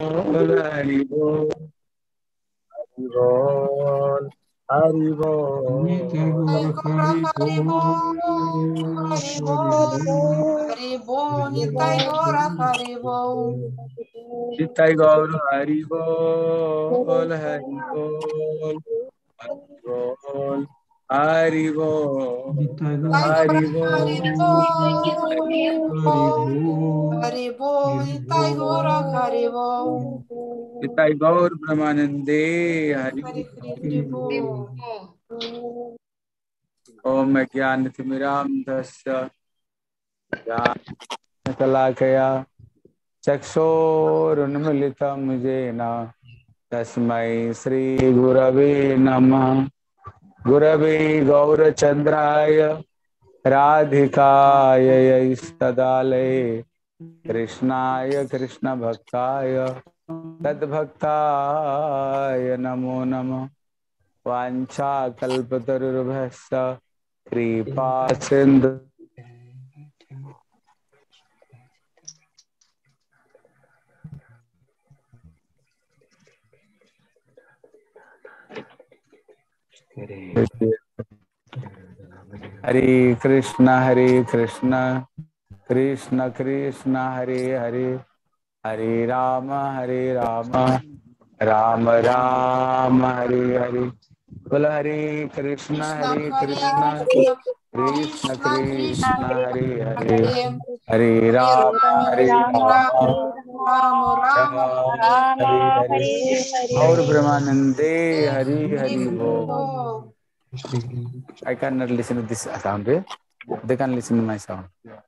हरि बोल, हरि बोल, हरि बोल, नित्य गौर हरि बोल, हरि बोल, हरि बोल, नित्य गौर हरि बोल, नित्य गौर हरि बोल, हरि बोल, हरि बोल, हरि बोल, नित्य गौर हरि हरि बोल, बोल, हरि बोल, नित्य गौर हरि बोल, नित्य गौर ब्रह्मानंदे हरि हरि हरि बोल। ओम ज्ञानतिमिरान्धस्य ज्ञानशलाकया चक्षुरुन्मीलितं येन तस्मै श्रीगुरवे नमः। गुरवे गौरचन्द्राय राधिकायै सदालये कृष्णाय कृष्णभक्ताय तद्भक्ताय नमो नमः। वाञ्छाकल्पतरुर्भ्यश्च कृपा सिन्धु हरे कृष्ण कृष्ण कृष्ण हरे हरे, हरे राम राम राम हरे हरे। बोल हरे कृष्ण कृष्ण कृष्ण कृष्ण कृष्ण हरे हरे, हरे हरे हरे राम राम राम राम हरे हरे हरे। और ब्रह्मानंदे हरि हरे हरि बोल। बोल। I cannot listen to this sound. They can listen to my sound.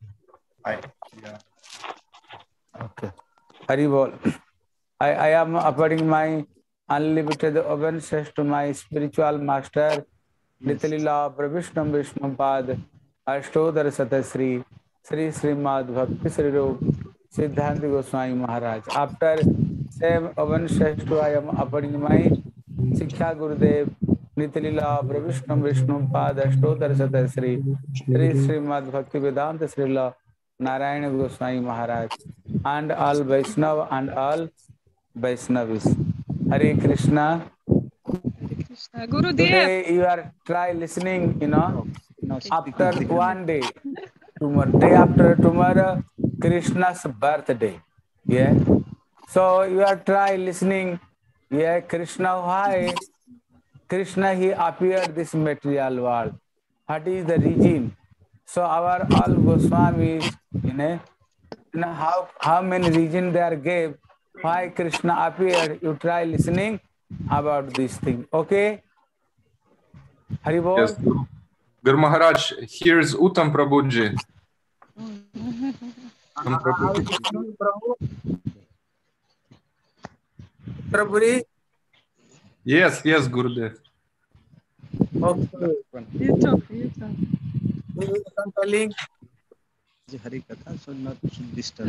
Okay. Hari Bol. I am uploading my unlimited obeisances to my spiritual master, Nityalila Prabhishnam Vishnupad, Ashtodhar Satasri, Sri Srimad Bhakti Sri Rup, Siddhanta Goswami Maharaj. After same obeisances to I am uploading my Siksha Gurudev, Nityalila Prabhishnam Vishnupad, Ashtodhar Satasri, Sri Srimad Bhakti Vedanta Srila Narayana Goswami Maharaj, and all Vaishnava and all Vaishnavis. Hare Krishna. Today you are try listening, after one day, tomorrow, day after tomorrow, Krishna's birthday. Yeah. So you are try listening, yeah, Krishna, why? Krishna, he appeared this material world. What is the reason? So our all Goswamis, how many reasons they are gave why Krishna appeared. You try listening about this thing. Okay? Hari Bol. Yes, Guru Maharaj, here's Uttam Prabhuji. Uttam Prabhuji. Prabhuji? Yes, Gurudev. Okay. You talk. You can telling. Hari Katha, so not should disturb.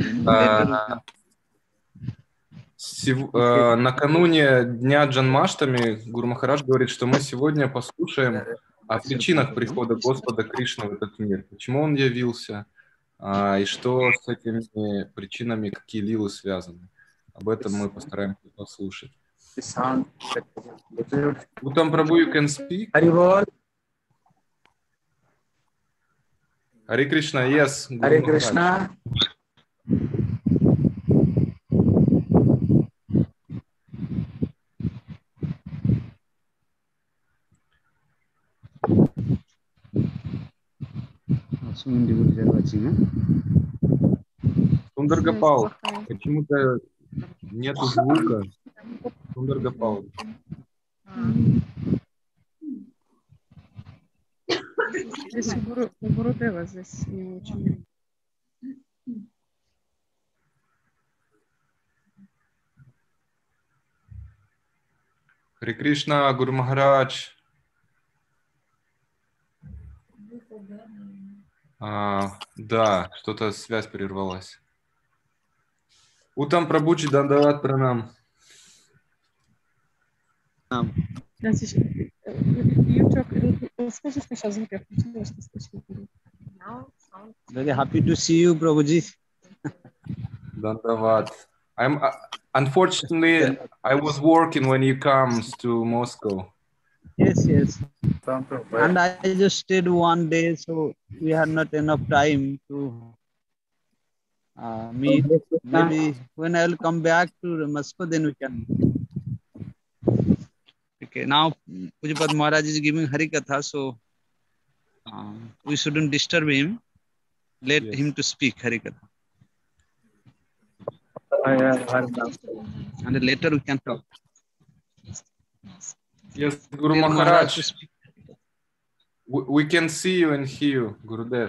Накануне Дня Джанмаштами Гуру Махарадж говорит, что мы сегодня послушаем о причинах прихода Господа Кришны в этот мир. Почему он явился, и что с этими причинами, какие лилы связаны. Об этом мы постараемся послушать. Uttam Prabhu, you can speak? Hari Bol. Hare Krishna, yes. Hare Krishna. Сундар Гопал, почему-то нету звука. Сундар Гопал. Здесь у Гурудева здесь не очень. Харе Кришна, Гуру Махарадж. Да, что-то связь прервалась. Утам Прабхуджи Дандават Пранам. You talk. Скажи сначала звук, я включила, что слышно. Very happy to see you, Prabhuji. Дандават. I'm unfortunately I was working when you comes to Moscow. Yes, yes. And I just stayed one day, so we had not enough time to meet. Maybe when I will come back to Moscow, then we can. Okay, now Pujapad Maharaj is giving Harikatha, so we shouldn't disturb him. Let Yes. him to speak Harikatha. And later we can talk. Yes, Guru Tell Maharaj to Maharaj, speak. we can see you and hear you, Gurudev.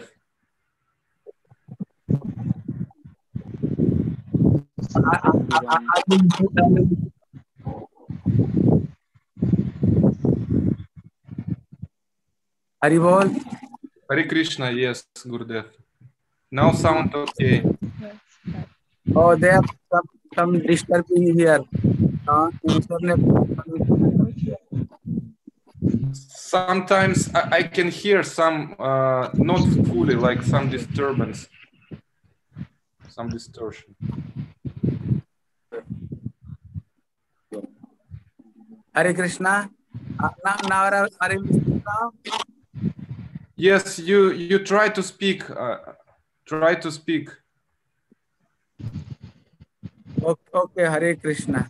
Haribol. Hare Krishna, yes, Gurudev. Now sound okay. Oh, there are some disturbing here. Internet. Sometimes I can hear some, not fully, like some disturbance, some distortion. Hare Krishna. Now are you listening now? Yes, you try to speak. Try to speak. Okay, Hare Krishna.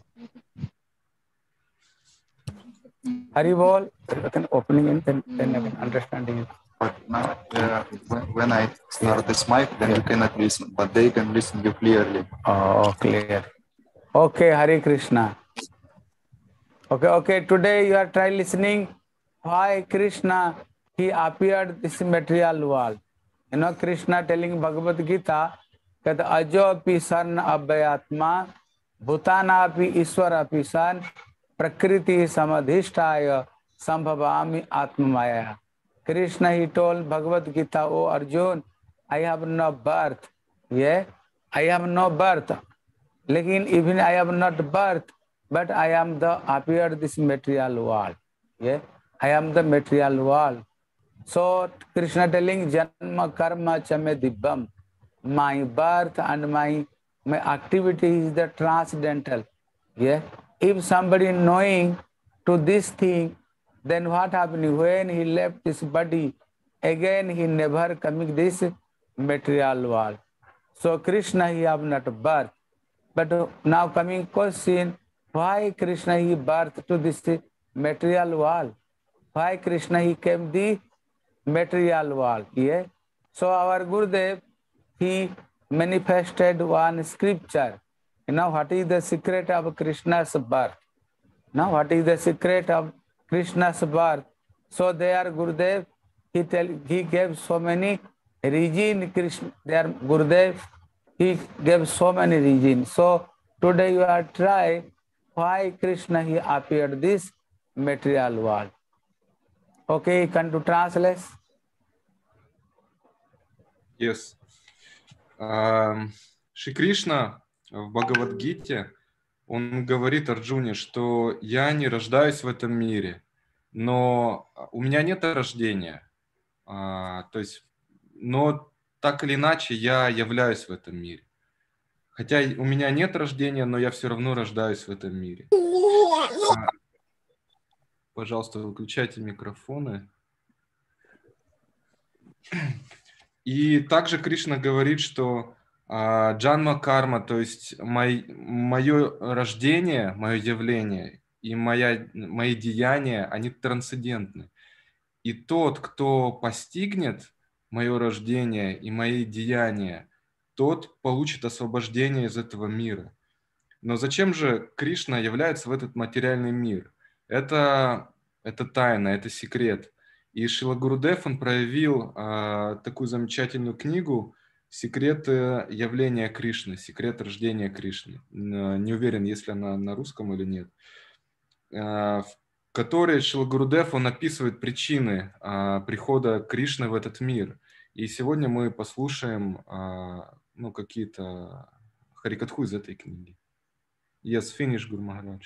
Haribol. I can opening it, then I can understanding it. But now, when I start this mic, then you cannot listen, but they can listen you clearly. Oh, clear. Okay, Hare Krishna. Okay. Today you are try listening why Krishna he appeared this material world. You know, Krishna telling Bhagavad Gita that ajo api sarna abhyatma bhutana api ishwar api san prakriti samadhishtaya sambhavami atmamaya. Krishna he told Bhagavad Gita, O Arjun, I have no birth. Yeah, I have no birth. Lekin even I have not birth, but I am the appeared this material world. Yeah, I am the material world. So Krishna telling Janma Karma Chame Dibbam. My birth and my activity is the transcendental. Yeah. If somebody knowing to this thing, then what happened when he left this body? Again he never coming this material world. So Krishna he have not birth. But now coming question, why Krishna he birth to this material world? Why Krishna he came the material world? Yeah. So our Gurudev he manifested one scripture. You know what is the secret of Krishna's birth? Now what is the secret of Krishna's birth? So there Gurudev he gave so many reasons. Krishna there Gurudev he gave so many reasons. So today you are try why Krishna he appeared this material world. Okay, can to translate? Yes. Шри Кришна в Бхагавад-гите, он говорит Арджуне, что я не рождаюсь в этом мире, но у меня нет рождения. То есть, но так или иначе я являюсь в этом мире. Хотя у меня нет рождения, но я все равно рождаюсь в этом мире. Пожалуйста, выключайте микрофоны. И также Кришна говорит, что джанма карма, то есть мое рождение, мое явление и мои деяния, они трансцендентны. И тот, кто постигнет мое рождение и мои деяния, тот получит освобождение из этого мира. Но зачем же Кришна является в этот материальный мир? Это тайна, это секрет. И Шрила Гурудев, он проявил такую замечательную книгу «Секрет явления Кришны», «Секрет рождения Кришны». Не уверен, есть ли она на русском или нет. В которой Шрила Гурудев, он описывает причины прихода Кришны в этот мир. И сегодня мы послушаем какие-то харикатху из этой книги. Yes, finish, Guru Maharaj.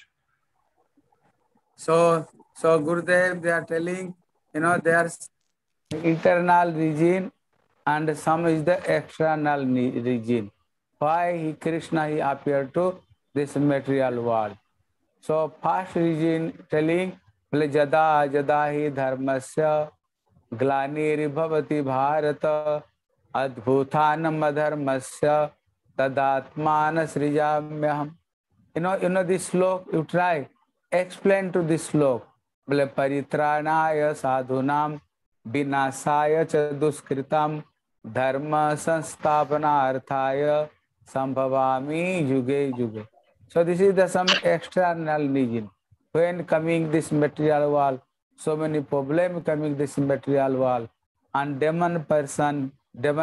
So Gurudev, they are telling, there's internal region and some is the external region. why Krishna appeared to this material world. So first reason telling jada jada hi dharmasya glaniribhavati bharata adbhutanam adharmasya tadatmana srijamyaham. You know this slok, you try, explain to this slok. Paritranaya sadhunam vinasaya cha duskritam dharma sansthapanarthaya sambhavami yuge yuge. So this is the some external reason. When coming this material world, so many problems coming this material world. And demonic person,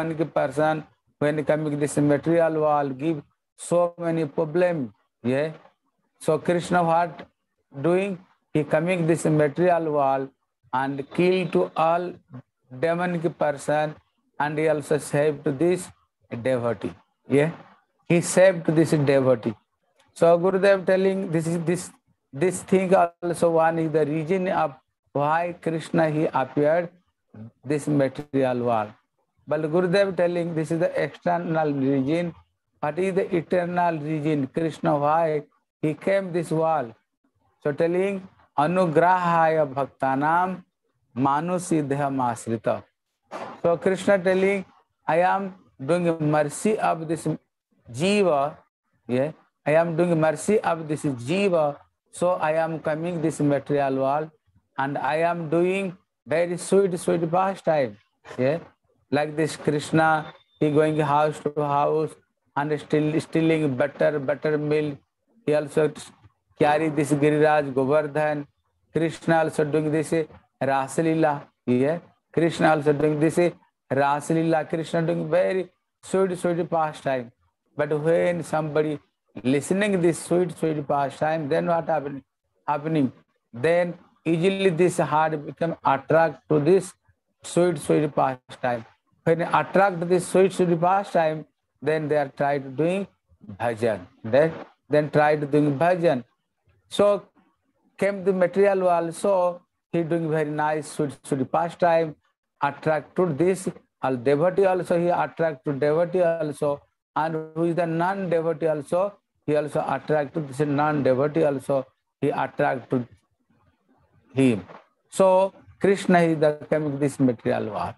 when coming this material world, give so many problems. Yeah. So Krishna what doing? He coming this material world and kill to all demonic person, and he also saved this devotee. Yeah. He saved this devotee. So Gurudev telling this thing also one is the reason of why Krishna he appeared this material world. But Gurudev telling this is the external reason. What is the eternal reason? Krishna why he came this world? So telling anugrahaya bhaktanam manusidhyam asrita. So Krishna telling I am doing mercy of this jiva. Yeah. I am doing mercy of this jiva, so I am coming this material world, and I am doing very sweet pastime. Yeah, like this Krishna, he going house to house and stealing butter milk. He also carry this Giriraj Govardhan. Krishna also doing this Rasalila. Yeah, Krishna also doing this Rasalila. Krishna doing very sweet pastime. But when somebody listening this sweet pastime, then what happening? Then easily this heart become attract to this sweet pastime. When attract this sweet pastime, then they are try to doing bhajan. Then try to doing bhajan. So came the material also, he doing very nice sweet pastime, attract to this. Al devotee also he attract to devotee also. And who is the non-devotee also, he also attract to this non-devotee also, he attract to him. So Krishna is the coming this material world.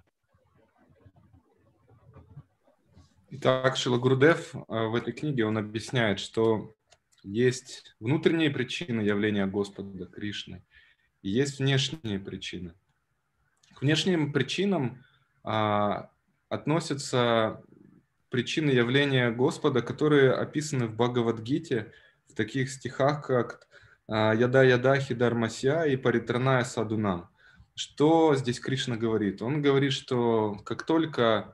Итак, Шрила Гурудев в этой книге он объясняет, что есть внутренние причины явления Господа Кришны и есть внешние причины. К внешним причинам относятся причины явления Господа, которые описаны в Бхагавад-гите в таких стихах, как «Яда яда хидармася» и «Паритраная садунам». Что здесь Кришна говорит? Он говорит, что как только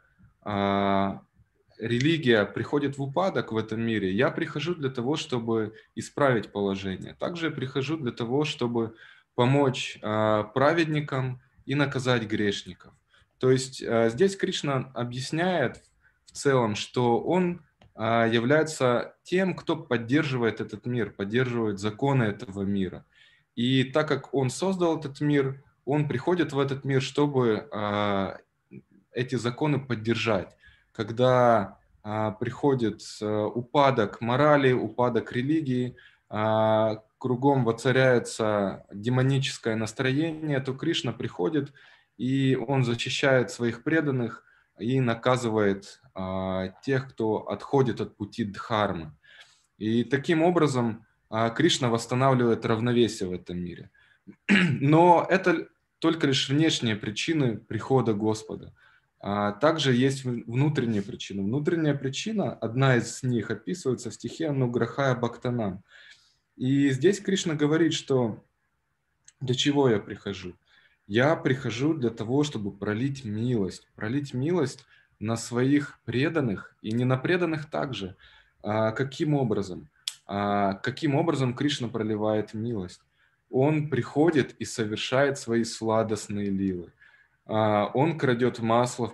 религия приходит в упадок в этом мире, я прихожу для того, чтобы исправить положение. Также я прихожу для того, чтобы помочь праведникам и наказать грешников. То есть здесь Кришна объясняет в целом, что он является тем, кто поддерживает этот мир, поддерживает законы этого мира. И так как он создал этот мир, он приходит в этот мир, чтобы эти законы поддержать. Когда приходит упадок морали, упадок религии, кругом воцаряется демоническое настроение, то Кришна приходит, и он защищает своих преданных и наказывает тех, кто отходит от пути дхармы. И таким образом Кришна восстанавливает равновесие в этом мире. Но это только лишь внешние причины прихода Господа. Также есть внутренние причины. Внутренняя причина, одна из них описывается в стихе «Ануграхая Бхактанам». И здесь Кришна говорит, что для чего я прихожу? Я прихожу для того, чтобы пролить милость на своих преданных и не на преданных также. Каким образом? Каким образом Кришна проливает милость? Он приходит и совершает свои сладостные лилы. Он крадет масло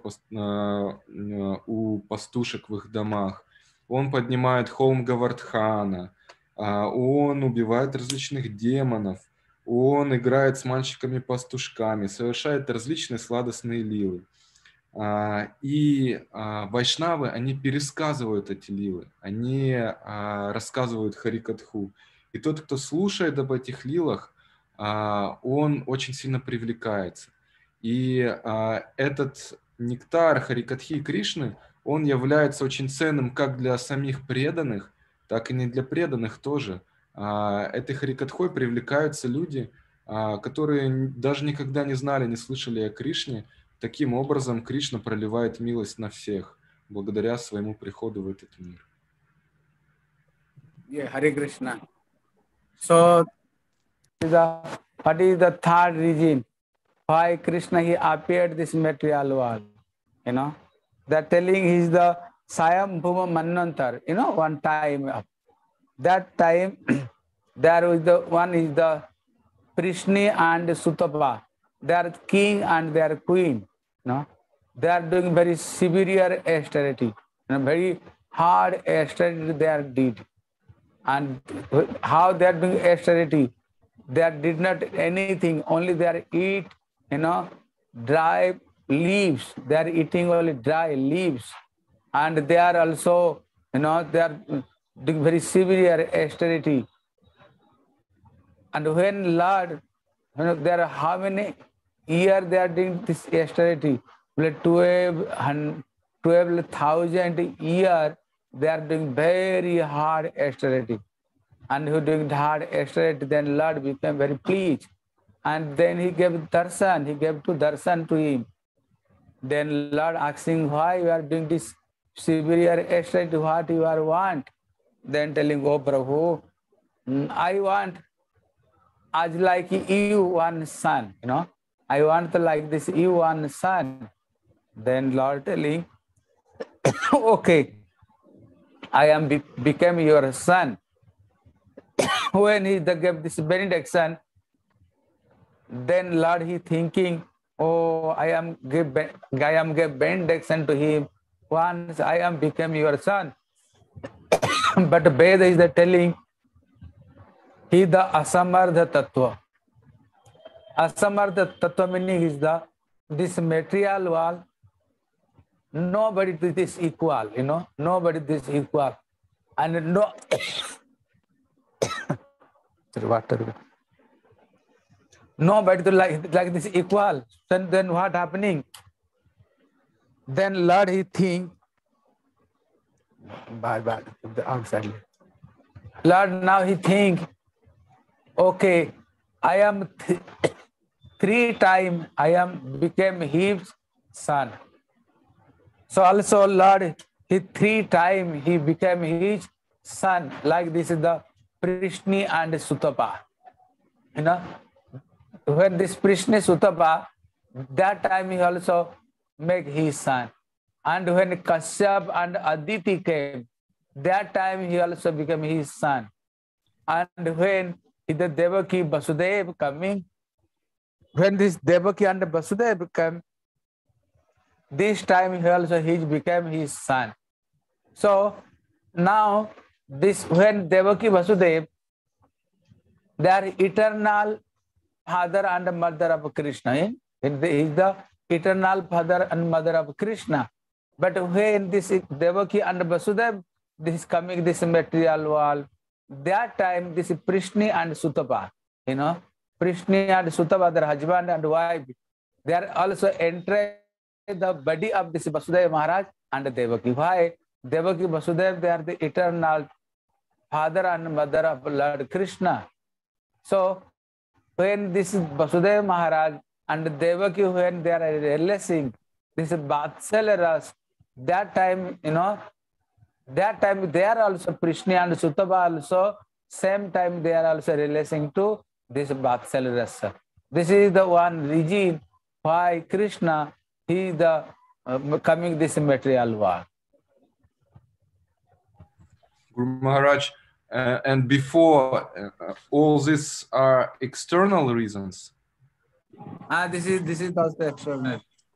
у пастушек в их домах. Он поднимает холм Гавардхана. Он убивает различных демонов. Он играет с мальчиками-пастушками, совершает различные сладостные лилы. И вайшнавы, они пересказывают эти лилы, они рассказывают Харикатху. И тот, кто слушает об этих лилах, он очень сильно привлекается. И этот нектар Харикатхи Кришны, он является очень ценным как для самих преданных, так и не для преданных тоже. Этой Харикатхой привлекаются люди, которые даже никогда не знали, не слышали о Кришне. Таким образом, Кришна проливает милость на всех, благодаря своему приходу в этот мир. Yeah, Hare Krishna. So, what is the third reason why Krishna he appeared this material world? You know, they're telling he's the Swayambhuva Manvantar. You know, one time, that time, there was the one is the Prishni and Sutapa. They are king and they are queen. You know, they are doing very severe austerity, very hard austerity they are did. And how they are doing austerity, they did not anything, only they are eat, dry leaves. They are eating only dry leaves. And they are also, they are doing very severe austerity. And when Lord, there are how many years they are doing this austerity? 12,000 years they are doing very hard austerity. And who doing hard austerity, then Lord became very pleased. And then he gave darshan, he gave to darshan to him. Then Lord asking, why you are doing this severe austerity, what you are want? Then telling, oh Prabhu, I want as like you one son, I want like this you one son. Then Lord telling, okay, I am became your son. When he gave this benediction, then Lord he thinking, oh, I am give benediction to him. Once I am become your son. But Veda is the telling, he the asamardha tattva. Asamardha tattva meaning is this material world, nobody is equal, nobody is equal. And no nobody like this equal. Then what happening? Then Lord he think, bye outside. Lord now he think, okay, I am three times I am became his son. So also Lord he 3 times he became his son. Like this is the Prishni and Sutapa. When this Prishni Sutapa, that time he also make his son. And when Kashyap and Aditi came, that time he also became his son. And when the Devaki Vasudeva coming, when this Devaki and Vasudeva came, this time he also became his son. So now this when Devaki Vasudeva, they are eternal father and mother of Krishna. He is the eternal father and mother of Krishna. But when this Devaki and Vasudeva, this is coming this material world, that time this is Prishni and Sutapa, Prishni and Sutapa, their husband and wife, they are also entering the body of this Vasudeva Maharaj and Devaki. Why? Devaki Vasudeva, they are the eternal father and mother of Lord Krishna. So when this Vasudeva Maharaj and Devaki, when they are releasing this Vatsalya Ras, that time, that time they are also Prishni and Sutapa also, same time they are also releasing to this Vatsalya Rasa. This is the one reason why Krishna, he is the coming this material world. Guru Maharaj, and before all these are external reasons. This is also external.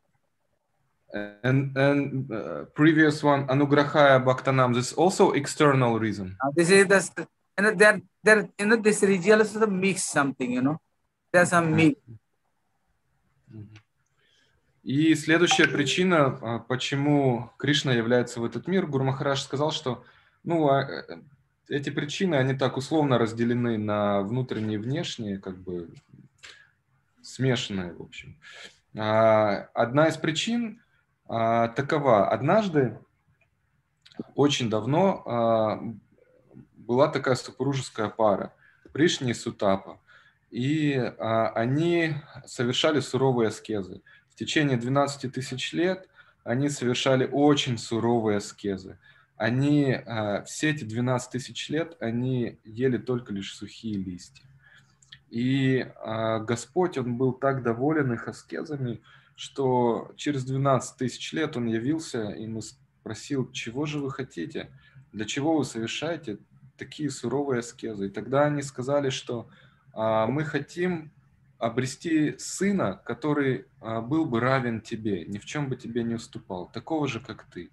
And previous one, Anugrahaya Bhaktanam, this is also external reason. This is the there this region is the mix something, there's some mix. И следующая причина, почему Кришна является в этот мир, Гуру Махарадж сказал, что эти причины, они так условно разделены на внутренние и внешние, как бы смешанные, в общем. Одна из причин такова. Однажды, очень давно, была такая супружеская пара, Пришни и Сутапа. И они совершали суровые аскезы. В течение 12 тысяч лет они совершали очень суровые аскезы. Они все эти 12 тысяч лет они ели только лишь сухие листья. И Господь, Он был так доволен их аскезами, что через 12 тысяч лет Он явился и спросил, чего же вы хотите, для чего вы совершаете такие суровые аскезы. И тогда они сказали, что мы хотим обрести сына, который был бы равен тебе, ни в чем бы тебе не уступал, такого же, как ты.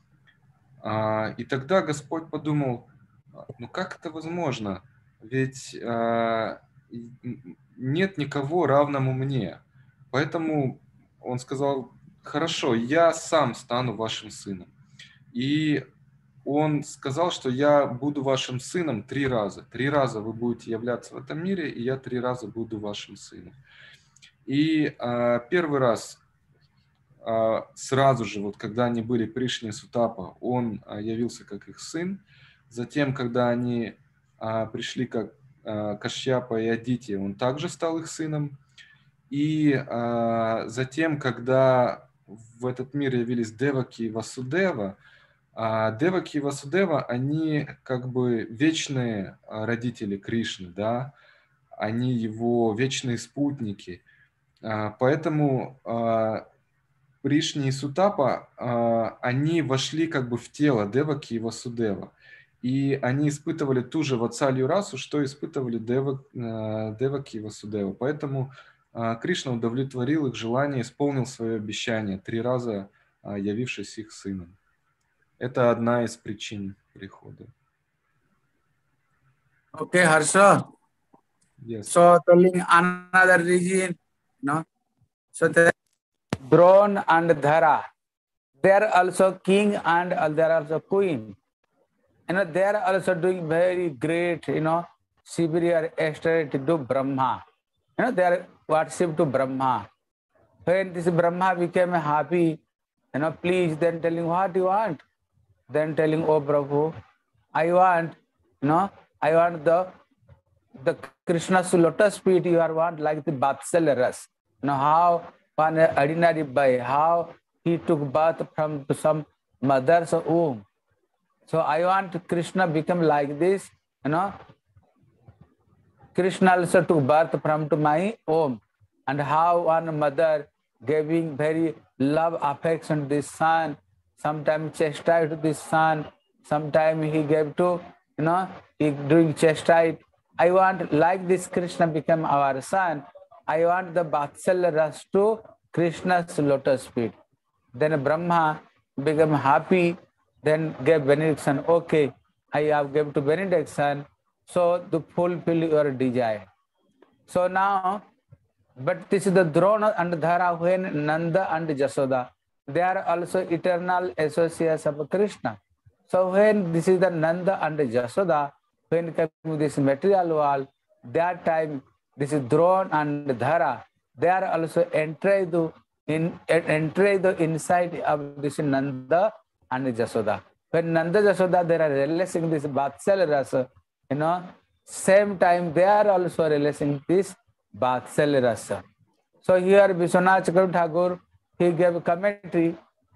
И тогда Господь подумал, ну как это возможно? Ведь нет никого равному мне. Поэтому он сказал, хорошо, я сам стану вашим сыном. И он сказал, что я буду вашим сыном 3 раза. 3 раза вы будете являться в этом мире, и я 3 раза буду вашим сыном. И первый раз, сразу же, вот когда они были Пришни и Сутапа, он явился как их сын. Затем, когда они пришли как Кашьяпа и Адити, он также стал их сыном. И затем, когда в этот мир явились Деваки и Васудева, Деваки и Васудева, они как бы вечные родители Кришны, да, они его вечные спутники. Поэтому Пришни и Сутапа, они вошли как бы в тело Деваки и Васудева. И они испытывали ту же ватсалью расу, что испытывали Деваки и Васудева. Поэтому Кришна удовлетворил их желание, исполнил свое обещание, 3 раза явившись их сыном. Это одна из причин прихода. Okay, Harsha. Yes. So telling another reason, no. So the Drona and Dhara, they are also king and they are also queen. They are also doing very great, superior extract to Brahma. They are worship to Brahma. When this Brahma became happy, please, then telling what you want. Then telling, oh Prabhu, I want the Krishna's lotus feet you are want like the Vatsalya Ras. How one ordinary boy, how he took birth from some mother's womb. So I want Krishna become like this, Krishna also took birth from to my womb. And how one mother giving very love, affection to this son, sometimes chastise to this son, sometimes he gave to, he doing chastise. I want like this Krishna become our son. I want the Vatsalya Ras to Krishna's lotus feet. Then Brahma became happy, then gave benediction. Okay, I have given to benediction, so to fulfill your desire. So now, but this is the Drona and Dhara when Nanda and Jasoda, they are also eternal associates of Krishna. So when this is the Nanda and Jasoda, when coming this material world, that time this is Drona and Dhara, they are also entered inside of this Nanda and Jasoda. When Nanda Jasoda, they are releasing this Vatsalya Rasa, same time they are also releasing this Vatsalya Rasa. So here Vishwanath Chakravarti Thakur, he gave commentary.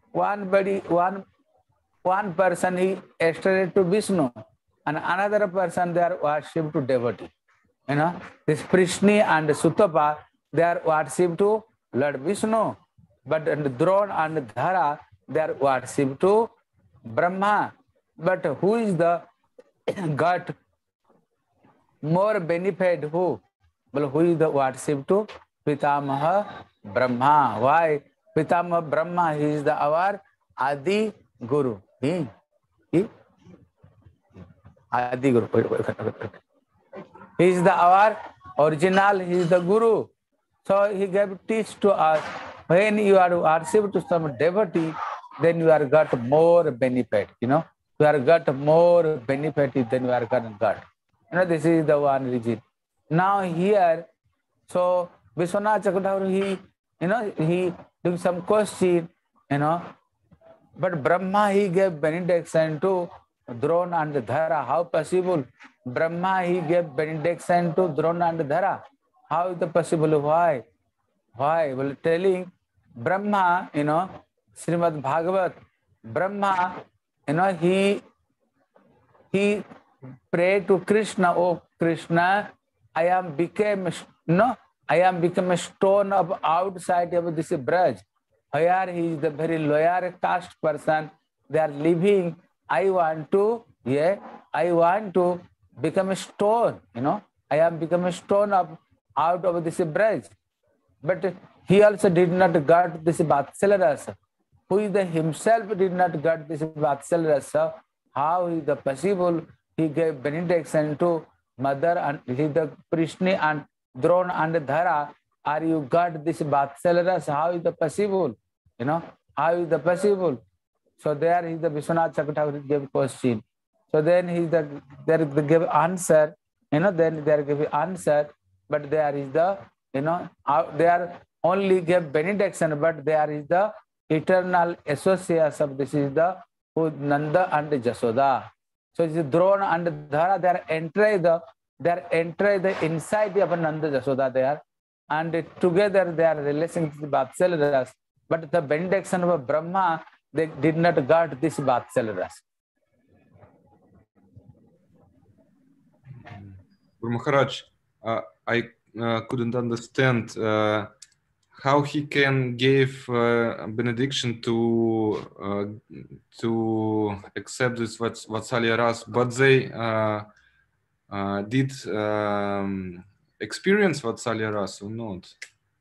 One person he extended to Vishnu, and another person they are worshipped to devotee. This Prishni and Sutapa, they are worshipped to Lord Vishnu, but Drona and Dhara, they are worshipped to Brahma. But who is the got more benefit? Who? Well, who is the worship to? Pitamaha Brahma. Why? Pitamaha Brahma, he is our Adi Guru. He Adi Guru. He is our original, he is the Guru. So he gave teach to us when you are worship to some devotee, then you are got more benefit, you know. You are got more benefit than you are got. You know, this is the one reason. Now here, so Vishwanath Chakravarti, he, you know, he doing some question, you know, but Brahma, he gave benediction to Drona and Dhara. How possible? Brahma, he gave benediction to Drona and Dhara. How is it possible? Why? Why? Well, telling Brahma, you know, Srimad Bhagavat, Brahma, you know, he prayed to Krishna, oh Krishna, I am become a stone of outside of this Braj. Here he is the very lower caste person. They are living. I want to become a stone, you know. I am become a stone of out of this Braj. But he also did not got this Vatsalya Rasa. Who is the himself did not got this Vatsalya Rasa. How is the possible? He gave benediction to mother and he the Prishni and Drona and Dhara. Are you got this Vatsalya Rasa? How is the possible? You know, how is the possible? So there is the Vishwanath Chakravarti gave question. So then they give answer. You know, then they give answer. But there is the, you know, they are only give benediction, but there is the eternal association of this is the Nanda and Jasoda. So it's Drona and Dhara, they are entering the inside of Nanda Jasoda there, and together they are relating to the Vatsalya Rasa. But the benediction of Brahma, they did not got this Vatsalya Rasa. Guru Maharaj, I couldn't understand how he can give benediction to accept this Vatsalya Rasa, but they did experience Vatsalya Rasa or not?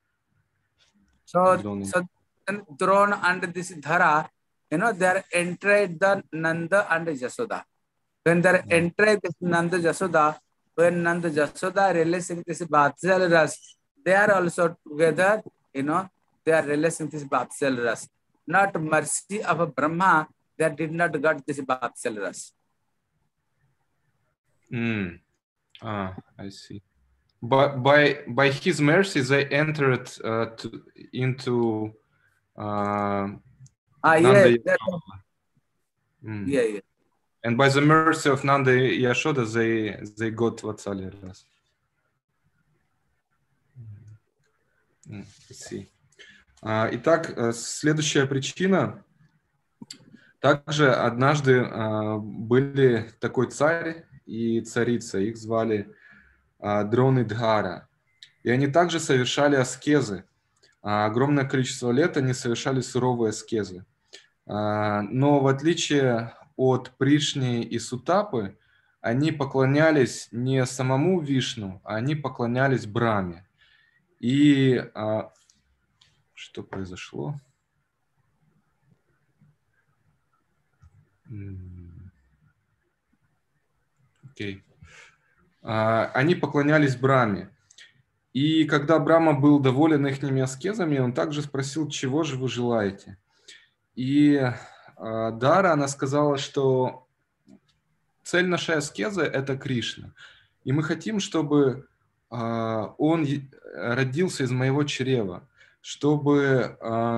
So Drona and this Dhara, you know, they are entered the Nanda and Jasoda. When they are entered this Nanda Jasoda, when Nanda Jasoda releasing this Vatsalya Rasa, they are also together, you know, they are releasing this Vatsalya Rasa. Not mercy of Brahma, they did not got this Vatsalya Rasa. I see. But by his mercy, they entered into Nanda Yashoda. Yeah. And by the mercy of Nanda Yashoda, they got Vatsalya Rasa. I see. Итак, следующая причина. Также однажды были такой царь и царица, их звали Дрон и Дхара. И они также совершали аскезы. Огромное количество лет они совершали суровые аскезы. Но в отличие от Пришни и Сутапы, они поклонялись не самому Вишну, а они поклонялись Брахме. И что произошло? Окей. Они поклонялись Брахме. И когда Брахма был доволен ихними аскезами, он также спросил, чего же вы желаете. И Дара, она сказала, что цель нашей аскезы – это Кришна. И мы хотим, чтобы он родился из моего чрева, чтобы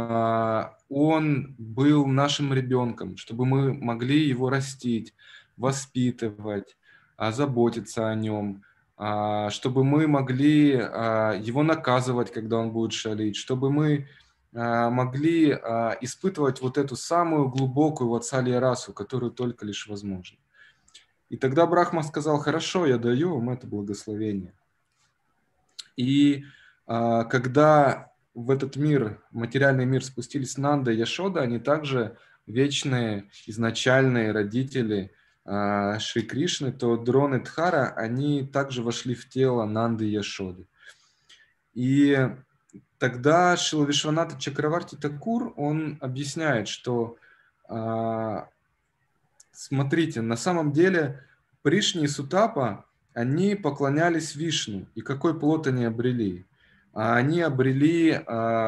он был нашим ребенком, чтобы мы могли его растить, воспитывать, заботиться о нем, чтобы мы могли его наказывать, когда он будет шалить, чтобы мы могли испытывать вот эту самую глубокую Ватсалья расу, которую только лишь возможно. И тогда Брахма сказал: хорошо, я даю вам это благословение. И когда в этот мир, материальный мир, спустились Нанда и Яшода, они также вечные, изначальные родители Шри Кришны, то Дрон и Дхара, они также вошли в тело Нанды и Яшоды. И тогда Шрила Вишваната Чакраварти Такур, он объясняет, что смотрите, на самом деле Пришни и Сутапа, они поклонялись Вишну. И какой плод они обрели? Они обрели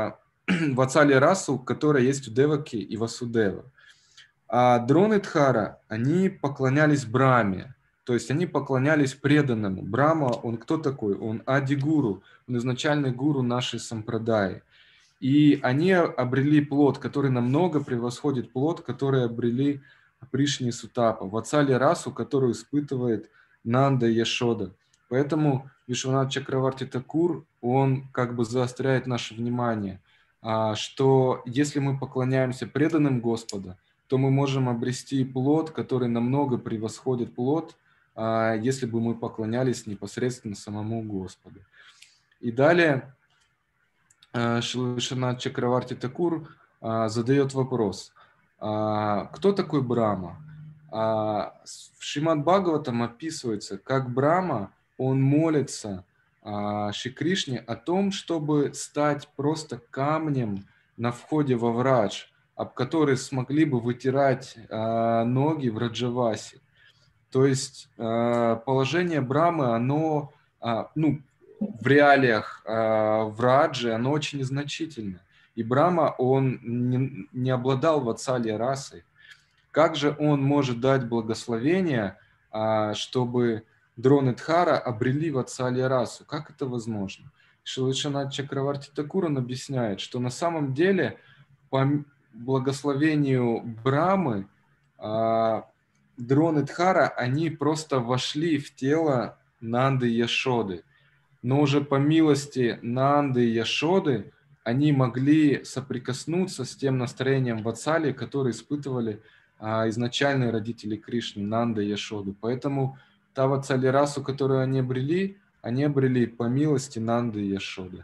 Вацали расу, которая есть у Деваки и Васудева. А Дрона и Дхара, они поклонялись Браме, то есть они поклонялись преданному. Брама, он кто такой? Он Ади-гуру, он изначальный гуру нашей сампрадаи. И они обрели плод, который намного превосходит плод, который обрели Пришни и Сутапа, Вацали расу, которую испытывает Нанда и Яшода. Поэтому Вишванат Чакраварти Такур, он как бы заостряет наше внимание, что если мы поклоняемся преданным Господа, то мы можем обрести плод, который намного превосходит плод, если бы мы поклонялись непосредственно самому Господу. И далее Шрила Вишванат Чакраварти Такур задает вопрос, кто такой Брахма? В Шримад Бхагаватам описывается, как Брахма, он молится Шри Кришне о том, чтобы стать просто камнем на входе во Врадж, об который смогли бы вытирать ноги в Раджавасе. То есть положение Брахмы, оно, в реалиях Враджи, оно очень незначительно. И Брахма, он не обладал вацали расой. Как же он может дать благословение, чтобы Дрона и Дхара обрели вацали расу? Как это возможно? Шрила Вишванат Чакраварти Такур объясняет, что на самом деле по благословению Брахмы Дрона и Дхара, они просто вошли в тело Нанды и Яшоды. Но уже по милости Нанды и Яшоды они могли соприкоснуться с тем настроением вацали, которое испытывали изначальные родители Кришны, Нанда и Яшоды. Поэтому та вацали расу, которую они обрели по милости Нанды и Яшоды.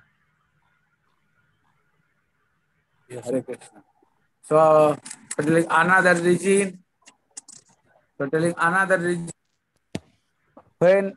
Hare Krishna. So, telling another reason, when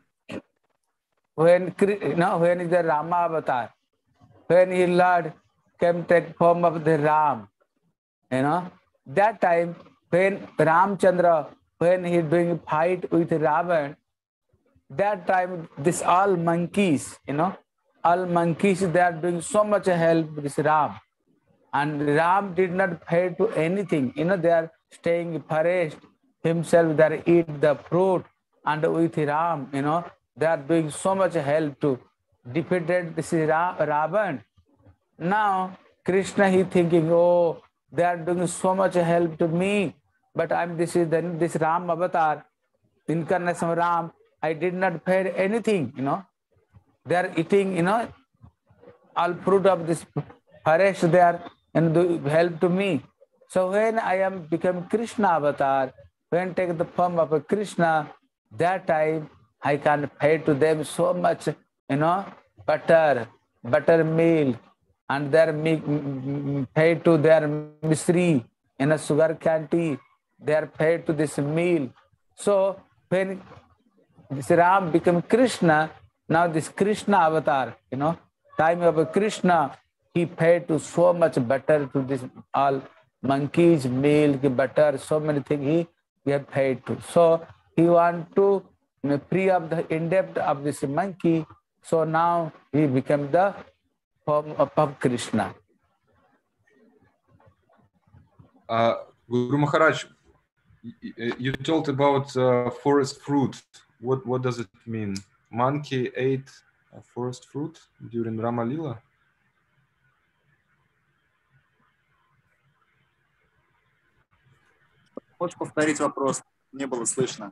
is the Rama avatar, when his Lord came take form of the Ram, that time when Ramchandra, when he doing fight with Ravan, that time this all monkeys, they are doing so much help with this Ram. And Ram did not pay to anything. They are staying in forest, himself, they are eat the fruit, and with Ram, they are doing so much help to defeat this Ravan. Now, Krishna, he thinking, oh, they are doing so much help to me, but this Ram avatar, incarnation of Ram, I did not pay anything, They are eating, all fruit of this forest there and do help to me. So when I am become Krishna avatar, when take the form of a Krishna, that time I can pay to them so much, buttermilk, and their pay to their misri, sugar candy, they are paid to this meal. So when this Ram become Krishna, now this Krishna avatar, time of a Krishna, he paid to so much butter to this all monkeys, milk, butter, so many things he had paid to. So he want to free up the in-depth of this monkey. So now he became the form of Krishna. Guru Maharaj, you told about forest fruit. What does it mean? Monkey ate forest fruit during Rama Lila? Можешь повторить вопрос? Не было слышно.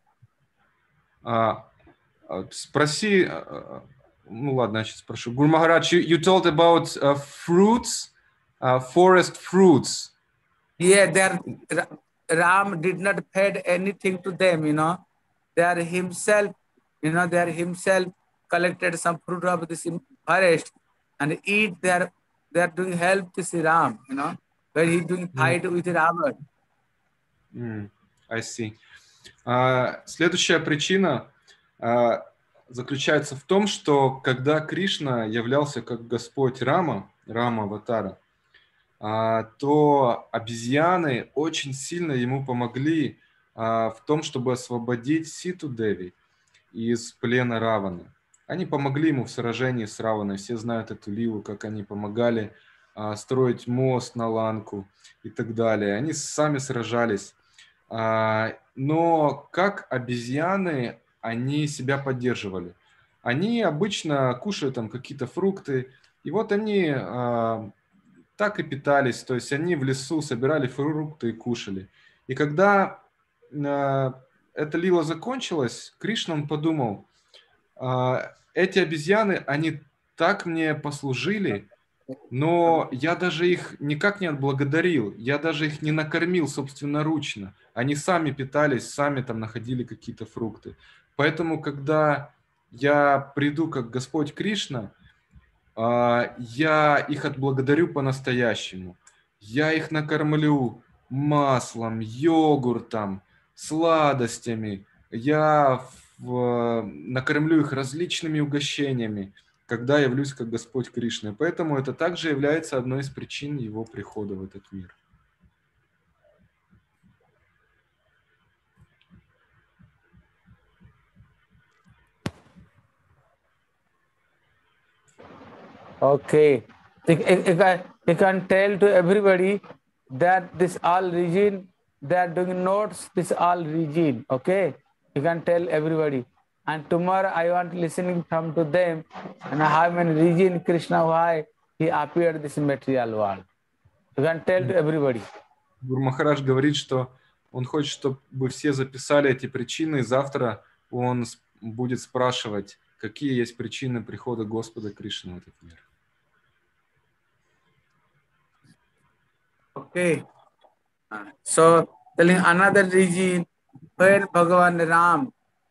Спроси, ну ладно, я сейчас спрошу. Guru Maharaj, you told about fruits, forest fruits. Yeah, Ram did not pay anything to them, They are himself, collected some fruit of this forest and eat. They are doing help to Sri Ram, where he doing fight with Ravan. I see. Следующая причина заключается в том, что когда Кришна являлся как Господь Рама Аватара, то обезьяны очень сильно ему помогли в том, чтобы освободить Ситу Деви из плена Раваны. Они помогли ему в сражении с Раваной. Все знают эту лилу, как они помогали строить мост на Ланку и так далее. Они сами сражались. Но как обезьяны они себя поддерживали? Они обычно кушают там какие-то фрукты, и вот они так и питались, то есть они в лесу собирали фрукты и кушали. И когда эта лила закончилась, Кришна он подумал, эти обезьяны, они так мне послужили, но я даже их никак не отблагодарил, я даже их не накормил собственноручно. Они сами питались, сами там находили какие-то фрукты. Поэтому, когда я приду как Господь Кришна, я их отблагодарю по-настоящему. Я их накормлю маслом, йогуртом, сладостями. Я накормлю их различными угощениями, когда явлюсь как Господь Кришна. Поэтому это также является одной из причин его прихода в этот мир. Okay. You can tell to everybody that this all region, they are doing notes, this all region. Okay. You can tell everybody. And tomorrow I want listening from to them and how many region Krishna, why he appeared this material world. You can tell to everybody. Гуру Махарадж говорит, что он хочет, чтобы все записали эти причины, и завтра он будет спрашивать, какие есть причины прихода Господа Кришны в этот мир. Okay. So telling another region where Bhagavan Ram,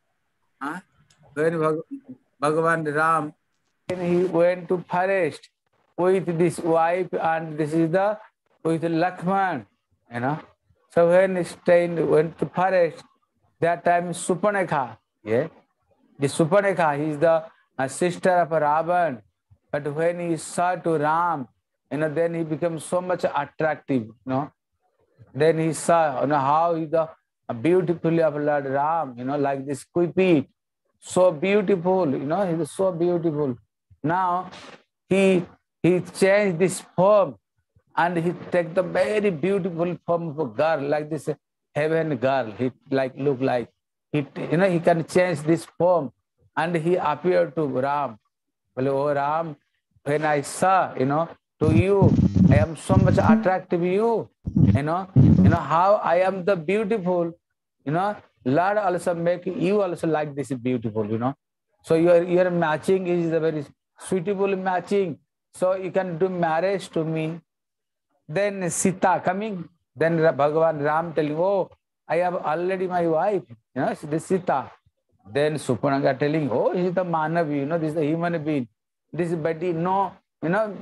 where Bhagavan Ram, when he went to forest with this wife and this is the with Lakshman, you know. So when he went to forest, that time Supanekha, yeah. The Supanekha, he is the sister of Ravan, but when he saw to Ram, you know, then he became so much attractive, you know. Then he saw, you know, how he the beautifully of Lord Ram, you know, like this Kuipit, so beautiful, you know, he is so beautiful. Now he changed this form and he take the very beautiful form of a girl, like this heaven girl. He like look like he, you know, he can change this form and he appeared to Ram. Well, oh Ram, when I saw, you know, to you, I am so much attractive you know how I am the beautiful, you know, Lord also make you also like this beautiful, you know. So your matching is a very suitable matching. So you can do marriage to me. Then Sita coming, then Bhagavan Ram telling, oh, I have already my wife, you know, this Sita. Then Supananga telling, oh, he is the Manavi, you know, this is the human being. This body, no, you know,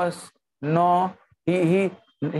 no, he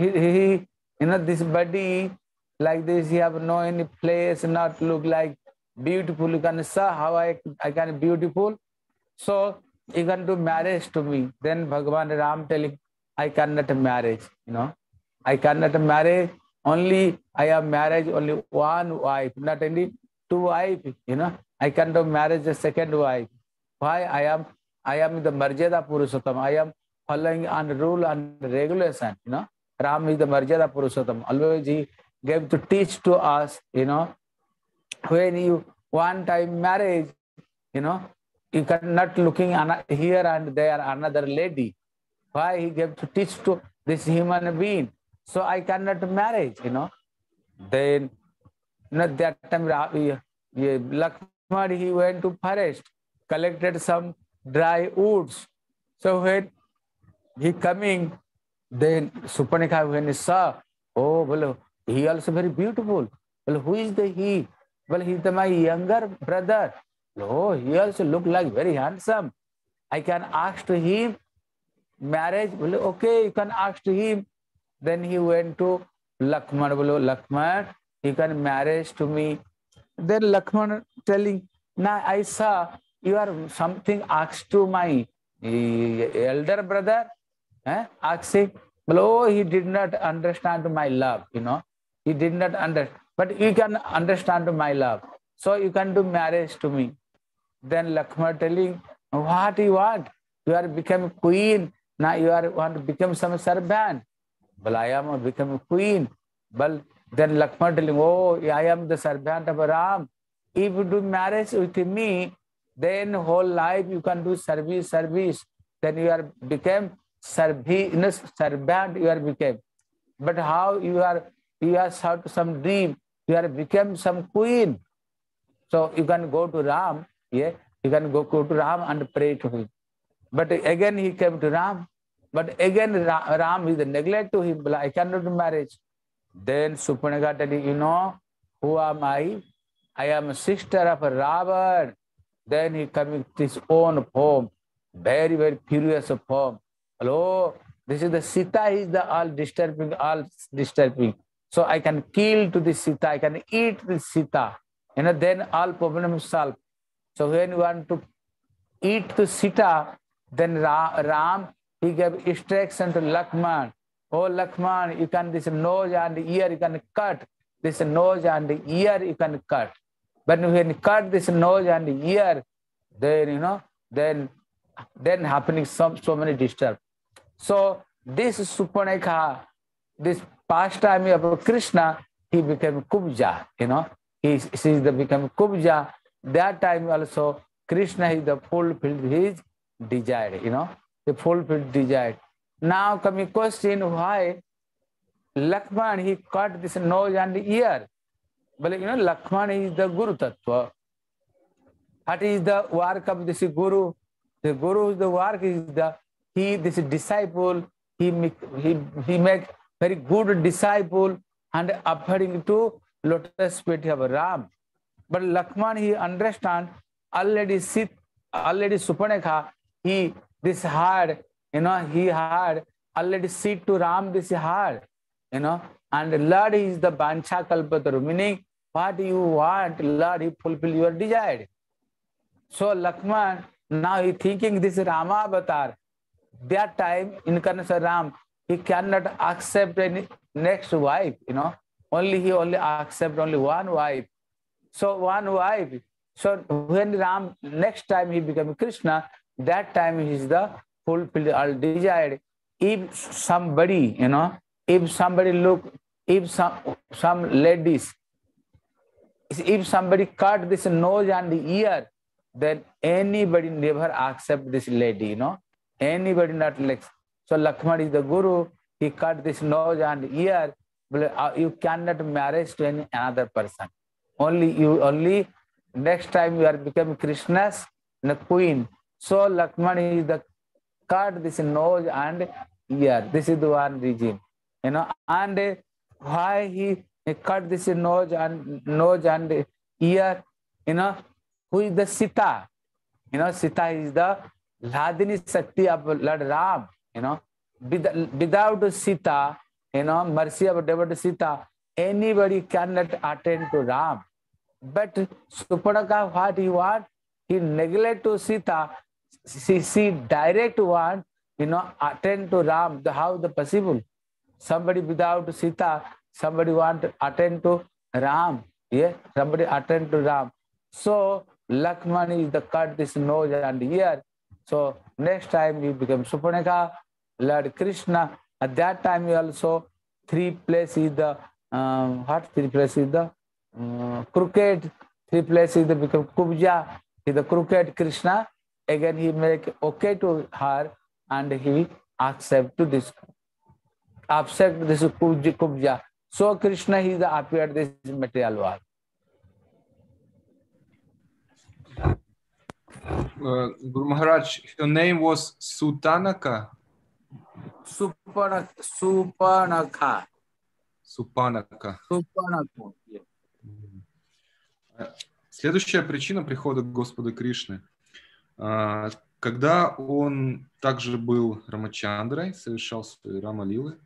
you know, this body like this, he have no any place, not look like beautiful. You can say how I can beautiful. So you can do marriage to me. Then Bhagavan Ram telling, I cannot marriage, you know. I cannot marry, only I have marriage only one wife, not only two wives, you know. I cannot marry the second wife. Why? I am the Marjada Purushottam. I am following on rule and regulation, you know. Ram is the Marjada Purushottam. Always he gave to teach to us, you know, when you one time marriage, you know, you cannot looking here and there another lady. Why? He gave to teach to this human being. So I cannot marry, you know. Then, you know, that time Lakshman, he went to forest, collected some dry woods. So when he coming, then Supanekha, when he saw, oh, well, he also very beautiful. Well, who is the he? Well, he's my younger brother. Oh, he also look like very handsome. I can ask to him marriage. Well, okay, you can ask to him. Then he went to Lakshman. Well, Lakshman, he can marriage to me. Then Lakshman telling, now I saw you are something asked to my elder brother. Asking, well, oh, he did not understand my love, you know. He did not understand. But you can understand my love. So you can do marriage to me. Then Lakshman telling, what you want? You are become queen Now you want to become some servant. Well, I am become a queen. Well, then Lakshmana telling, oh, I am the servant of Ram. If you do marriage with me, then whole life you can do service. Then you are become servant. You are became. But how you are some dream. You are become some queen. So you can go to Ram. Yeah, you can go to Ram and pray to him. But again he came to Ram. But again Ram is neglect to him. I cannot do marriage. Then Suparnika telling, you know, who am I? I am a sister of Ravan. Then he coming to his own poem, very, very furious poem. Hello, this is the Sita is the all disturbing. So I can kill to the Sita, I can eat the Sita. You know, then all problem solved. So when you want to eat the Sita, then Ram, he gave instruction to Lakshman. Oh, Lakshman, you can this nose and ear, you can cut. This nose and ear, you can cut. But when you cut this nose and ear, then, you know, then happening so many disturb. So this Suparnika, this pastime of Krishna, he became Kubja, you know. He became Kubja. That time also, Krishna is the fulfilled his desire, you know, the fulfilled desire. Now coming question, why Lakshman, he cut this nose and ear? But you know, Lakshman is the Guru Tattva. What is the work of this Guru? The Guru, the work is this disciple, he make very good disciple and according to lotus feet of Ram. But Lakshman, he understand already Suparnika, this hard, you know, he had already sit to Ram this hard, you know, and Lord is the Bancha Kalpataru, meaning what you want, Lord, he fulfill your desire. So Lakshman, now he thinking this Rama avatar. That time, incarnation Ram, he cannot accept any next wife, you know. He only accept only one wife. So one wife. So when Ram, next time he become Krishna, that time he is the fulfilled all desire. If somebody, you know, if somebody look, if some ladies, if somebody cut this nose and the ear, then anybody never accept this lady, you know. Anybody not like. So Lakshman is the Guru, he cut this nose and ear, but you cannot marry to any another person. Only next time you are become Krishna's queen. So Lakshman is the cut this nose and ear. This is the one reason, you know. And why he cut this nose and ear, you know. Who is the Sita? You know, Sita is the Hladini Shakti of Lord Ram, you know. Without Sita, you know, mercy of devotee Sita, anybody cannot attend to Ram. But Suparnika, what he want? He neglect to Sita. She direct want, you know, attend to Ram. How the possible? Somebody without Sita, somebody want to attend to Ram. Yeah, somebody attend to Ram. So Lakshman is the cut this nose and ear. So next time he become Suparnika, Lord Krishna. At that time he also three places the crooked. Three places the become Kubja. He the crooked Krishna. Again he make okay to her and he accept this Kubja. So Krishna he the appeared this material world. Guru Maharaj, her name was Sutanaka? Suparnika. Следующая причина прихода Господа Кришны. Когда он также был Рамачандрой, совершал свои Рама-лилы,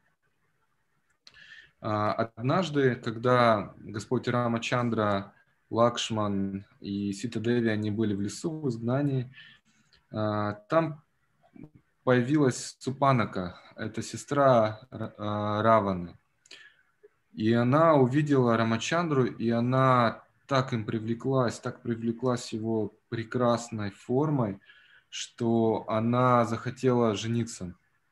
однажды, когда Господь Рамачандра, Лакшман и Сита-деви, они были в лесу в изгнании, там появилась Супанака, это сестра Раваны. И она увидела Рамачандру, и она так привлеклась его прекрасной формой, что она захотела жениться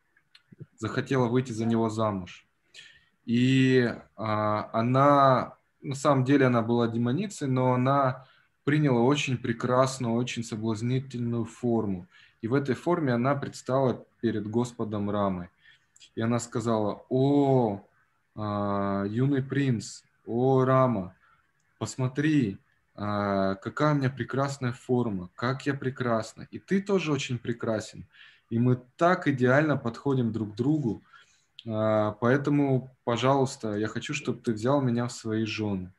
захотела выйти за него замуж. И она, на самом деле она была демоницей, но она приняла очень прекрасную, очень соблазнительную форму. И в этой форме она предстала перед Господом Рамой. И она сказала: «О, юный принц, о, Рама, посмотри, какая у меня прекрасная форма, как я прекрасна, и ты тоже очень прекрасен. И мы так идеально подходим друг к другу, поэтому, пожалуйста, я хочу, чтобы ты взял меня в свои жены».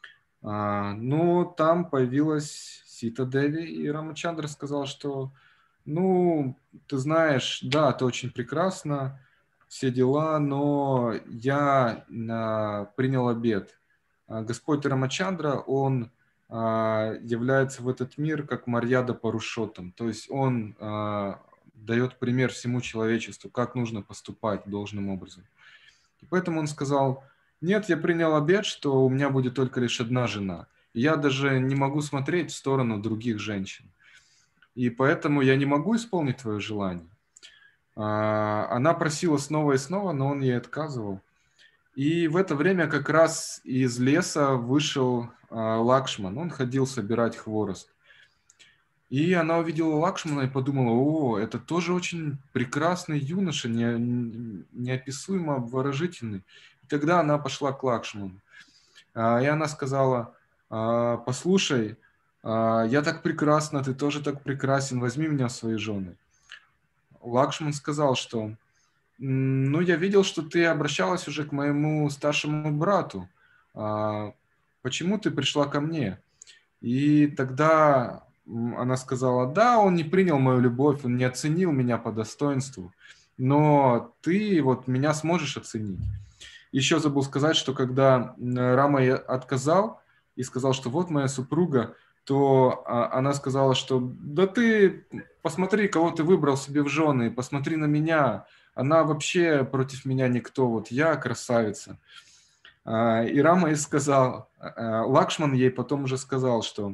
Но там появилась Сита Деви, и Рамачандра сказал, что, ну, ты знаешь, да, ты очень прекрасна, все дела, но я принял обет. Господь Рамачандра, он является в этот мир как Марьяда Парушотам, то есть он дает пример всему человечеству, как нужно поступать должным образом. И поэтому он сказал: нет, я принял обет, что у меня будет только лишь одна жена. И я даже не могу смотреть в сторону других женщин. И поэтому я не могу исполнить твое желание. Она просила снова и снова, но он ей отказывал. И в это время как раз из леса вышел Лакшман. Он ходил собирать хворост. И она увидела Лакшмана и подумала: о, это тоже очень прекрасный юноша, неописуемо обворожительный. И тогда она пошла к Лакшману. И она сказала: послушай, я так прекрасна, ты тоже так прекрасен, возьми меня в свои жены. Лакшман сказал, что ну, я видел, что ты обращалась уже к моему старшему брату. Почему ты пришла ко мне? И тогда она сказала: да, он не принял мою любовь, он не оценил меня по достоинству, но ты вот меня сможешь оценить. Еще забыл сказать, что когда Рама ей отказал и сказал, что вот моя супруга, то она сказала, что да ты посмотри, кого ты выбрал себе в жены, посмотри на меня, она вообще против меня никто, вот я красавица. И Рама ей сказал, Лакшман ей потом уже сказал, что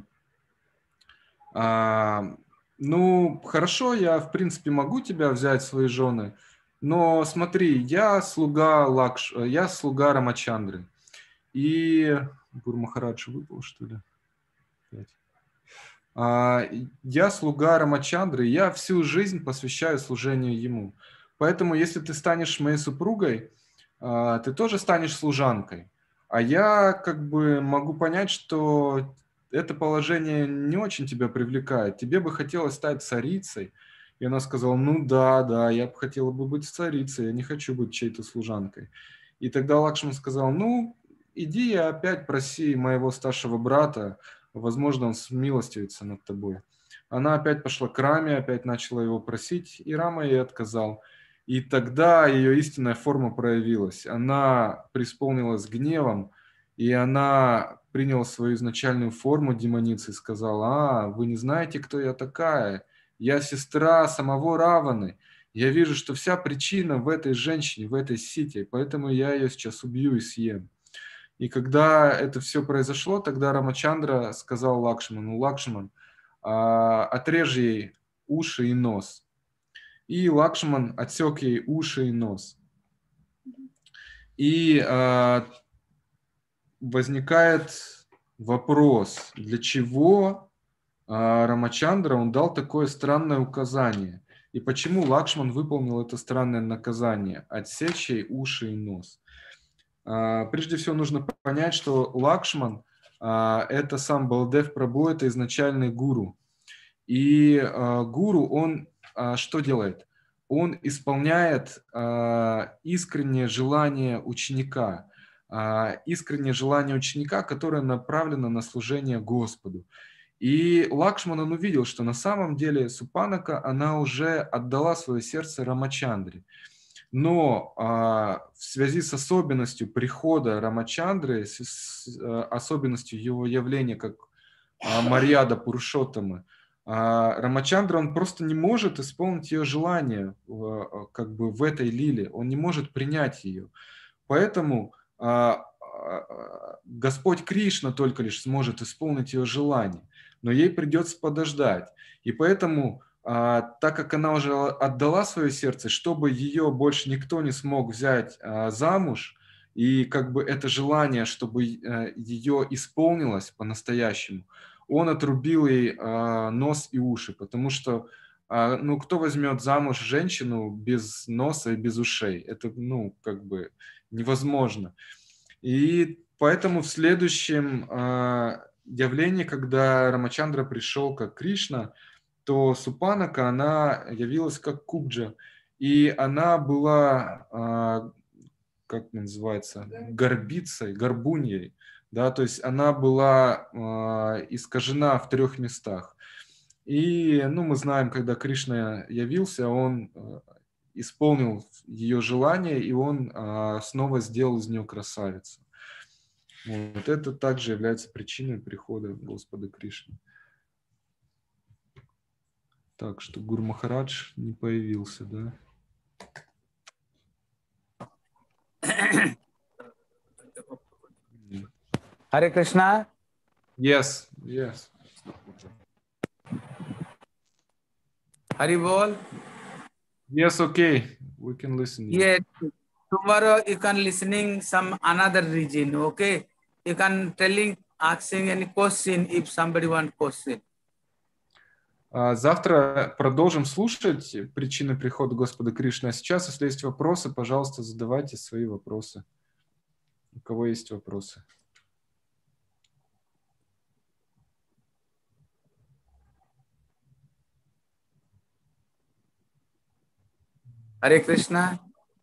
ну, хорошо, я, в принципе, могу тебя взять в свои жены, но смотри, я слуга Рамачандры. И Гуру Махарадж выпал, что ли? Я слуга Рамачандры, я всю жизнь посвящаю служению ему. Поэтому, если ты станешь моей супругой, ты тоже станешь служанкой. А я как бы могу понять, что это положение не очень тебя привлекает. Тебе бы хотелось стать царицей. И она сказала: ну да, я бы хотела бы быть царицей, я не хочу быть чьей-то служанкой. И тогда Лакшман сказал: ну, иди и опять проси моего старшего брата, возможно, он смилостивится над тобой. Она опять пошла к Раме, опять начала его просить, и Рама ей отказал. И тогда ее истинная форма проявилась. Она преисполнилась гневом, и она приняла свою изначальную форму демоницы и сказала: вы не знаете, кто я такая? Я сестра самого Раваны. Я вижу, что вся причина в этой женщине, в этой Сите, поэтому я ее сейчас убью и съем. И когда это все произошло, тогда Рамачандра сказал Лакшману: Лакшман, отрежь ей уши и нос. И Лакшман отсек ей уши и нос. И возникает вопрос, для чего Рамачандра он дал такое странное указание? И почему Лакшман выполнил это странное наказание – отсечь ей уши и нос? Прежде всего нужно понять, что Лакшман это сам Балдев Прабху, это изначальный гуру. И гуру, он что делает? Он исполняет искреннее желание ученика, которое направлено на служение Господу. И Лакшман, он увидел, что на самом деле Супанака, она уже отдала свое сердце Рамачандре. Но в связи с особенностью прихода Рамачандры, с особенностью его явления как Марьяда Пурушоттамы, Рамачандра, он просто не может исполнить ее желание как бы в этой лиле, он не может принять ее. Поэтому Господь Кришна только лишь сможет исполнить ее желание, но ей придется подождать. И поэтому так как она уже отдала свое сердце, чтобы ее больше никто не смог взять замуж, и как бы это желание, чтобы ее исполнилось по-настоящему, он отрубил ей нос и уши, потому что, ну, кто возьмет замуж женщину без носа и без ушей? Это, ну, как бы невозможно. И поэтому в следующем явлении, когда Рамачандра пришел как Кришна, то Супанака, она явилась как Кубджа, и она была, как называется, горбицей, горбуньей, да, то есть она была искажена в 3 местах. И, ну, мы знаем, когда Кришна явился, он исполнил ее желание, и он снова сделал из нее красавицу. Вот это также является причиной прихода Господа Кришны. Так что Гуру Махарадж не появился, да? Hare Krishna. Yes, yes. Hari Bol. Yes, okay. We can listen. Yeah. Tomorrow you can listening some another region. Okay. You can telling, asking any question if somebody want question. Завтра продолжим слушать причины прихода Господа Кришны. А сейчас, если есть вопросы, пожалуйста, задавайте свои вопросы. У кого есть вопросы? Hare Krishna.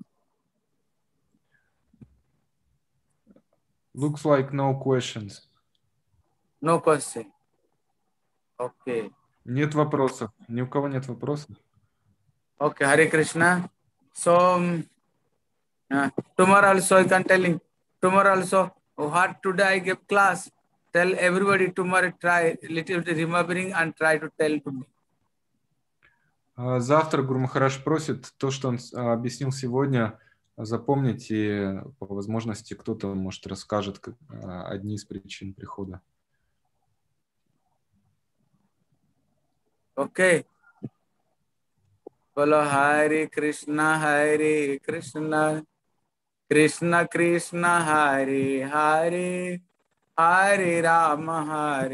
Looks like no questions. No question. Okay. Нет вопросов. Ни у кого нет вопросов. Okay, Hare Krishna. So tomorrow also I can telling. Tomorrow also what today I give class. Tell everybody tomorrow try little bit remembering and try to tell to me. Завтра Гуру Махарадж просит то, что он объяснил сегодня, запомнить, и по возможности кто-то, может, расскажет одни из причин прихода. Okay. Bolo Hare Krishna, Krishna Krishna, Hare Hare, Hare Rama,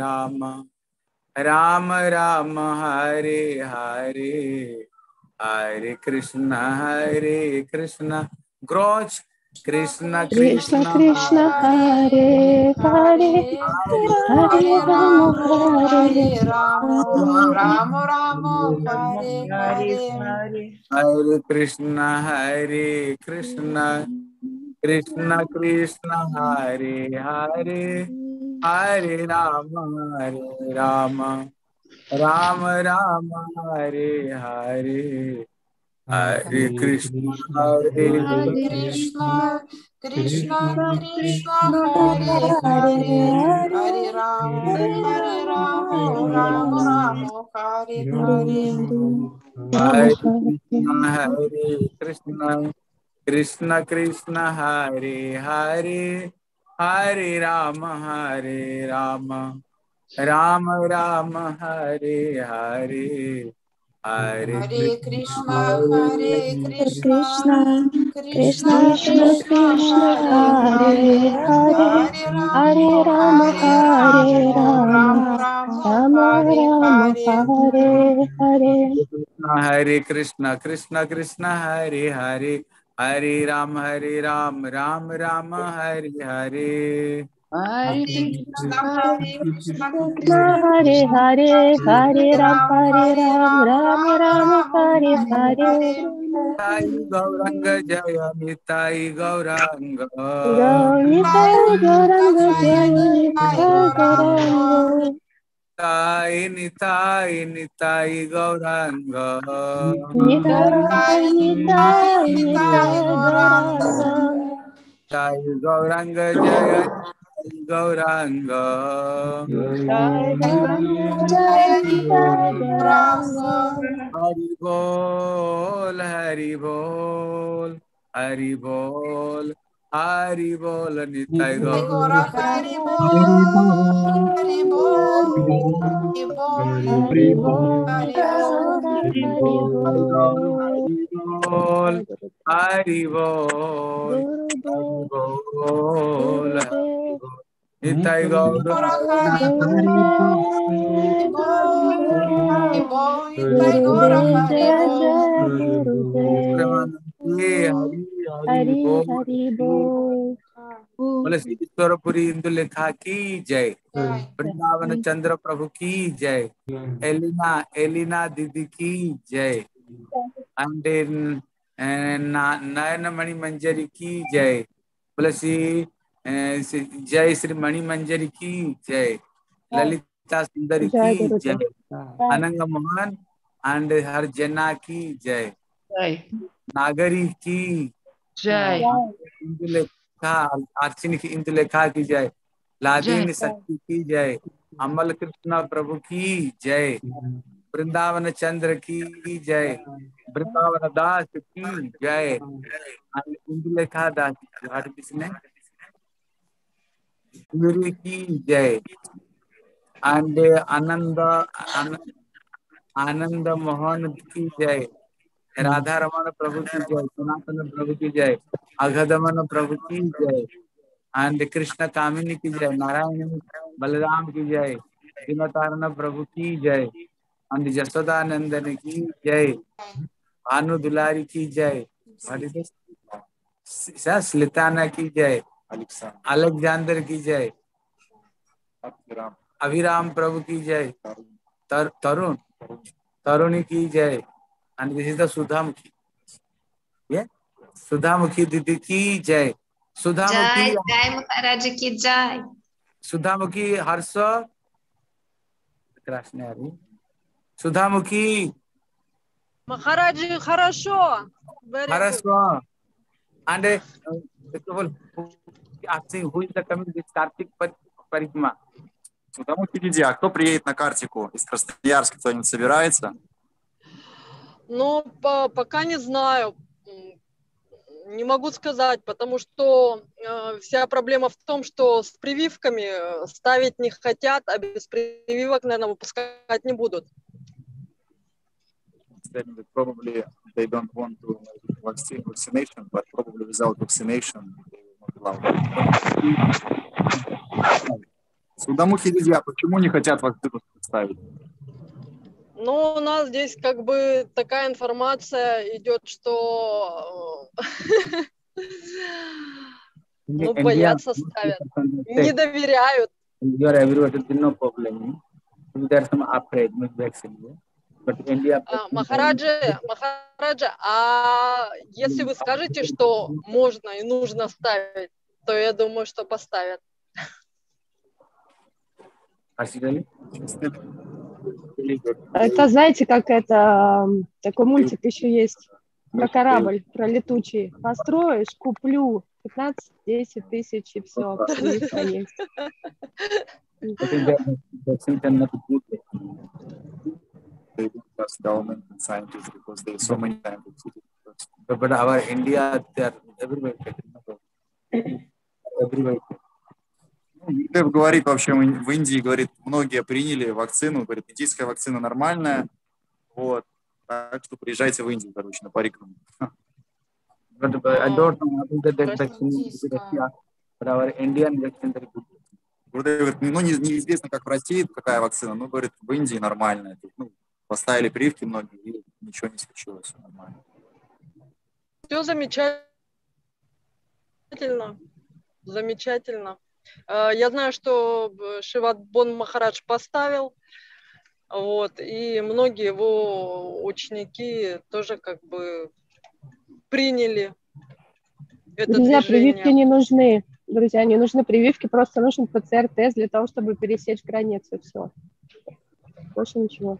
Rama Rama, Hare Hare, Hare Krishna, Groch, Krishna Krishna Krishna, Krishna Hare Hare Hare Rama Hare Rama Rama Rama Hare Hare. Hare Krishna, Krishna Krishna, Hare Hare, Hare Rama, Rama Rama, Hare Hare, Hare Krishna, Hare Krishna, Krishna Krishna, Hare Hare, Hare Rama, Rama Rama, Hare Hare. Hare Krishna, Krishna Krishna, Hare Hare, Hare Rama, Rama Rama, Hare Hare, Hare Krishna, Hare Krishna Krishna, Krishna Krishna Krishna Hare Hare Hare Rama Hare Rama Rama Rama Hare Hare Hare Krishna, Krishna Krishna, Hare Hare, Hare Ram, Ram Rama, Hare Hare. Hare Krishna, Hare Krishna, Krishna Hare Hare Hare Ram, Ram Rama Hare Hare. Sai Gauranga Jaya Nitai Gauranga. Nitai Gauranga Jaya Nitai Gauranga. Nitai Gauranga. Nitai Gauranga. Sai Gauranga Jaya Gauranga. Hari Bol, Hari Bol, Hari Bol, Hari bol Nitai Nitai Gaur. Gora Hari Bol, Hari Bol, Hari Bol, Hari Bol. Hari bol, Hari bol, Nitai Gaur. Gora Hari Bol, Hari Bol, Nitai Gora Hari Bol. Hari bol. बोले ईश्वरपुरी इंदु लेखा की जय, वृंदावन चंद्र प्रभु की जय, Elina Elina दीदी की जय, अंडे नयन मणि मंजरी की जय, बोले जय श्री मणि मंजरी की जय, ललिता सुंदरी की जय, अनंग मोहन एंड हर जना की जय, नागरी की जय, इंदुलेखा अर्चनी की इंदुलेखा की जय, लादेन शक्ति की जय, अमल कृष्ण प्रभु की जय, वृंदावन चंद्र की जय, वृंदावन दास की जय, इंदुलेखा दास किसने सूर्य की जय, एंड आनंद मोहन की जय, राधा रमन प्रभु की जय, सनातन प्रभु की जय, अघदमन प्रभु की जय, एंड कृष्ण कामिनी की जय, नारायण बलराम की जय, दिनतारण प्रभु की जय, एंड जसोदानंदन की जय, भानु दुलारी की जय, स्लिताना की जय, अलेक्जेंडर की जय, अभिराम प्रभु की जय, तरुणी की जय, and this is the Sudhamukhi, ये सुधामुखी दीदी की जय, सुधामुखी जय जय महाराज की जय, सुधामुखी हर्ष Krishna, सुधामुखी Махараджи, хорошо. Very Harsh good. and asking who is the coming this Kartik Parikma. Судаmuki Диди, а кто приедет на Картику из Красноярска? Кто-нибудь собирается? Ну, пока не знаю. Не могу сказать, потому что вся проблема в том, что с прививками ставить не хотят, а без прививок, наверное, выпускать не будут. Probably they don't want to vaccination, but probably without vaccination they will not allow. Судамухи Диди, а почему не хотят вакцину ставить? Ну, у нас здесь как бы такая информация идет, что ну, боятся ставят, не доверяют. Махараджа, а если вы скажете, что можно и нужно ставить, то я думаю, что поставят. Это, знаете, как это, такой мультик еще есть про корабль, про летучий. Построишь, куплю 15-10 тысяч и все. Прививка есть. Government and scientists because there are so many scientists. But our India, they are everywhere. Everywhere. Гурдев говорит вообще в Индии, говорит, многие приняли вакцину, говорит, индийская вакцина нормальная, вот, так что приезжайте в Индию, короче, на парикмахер. But I don't know whether that vaccine is Russia, but our Indian vaccine is good. Гурдев говорит, ну, неизвестно, как в России, какая вакцина, но, говорит, в Индии нормальная. Ну, поставили прививки многие, и ничего не случилось, все нормально. Все замечательно. Замечательно. Я знаю, что Шивадбон Махарадж поставил, вот, и многие его ученики тоже как бы приняли это Друзья, движение. прививки не нужны. Друзья, не нужны прививки, просто нужен ПЦР-тест для того, чтобы пересечь границу, все. Больше ничего.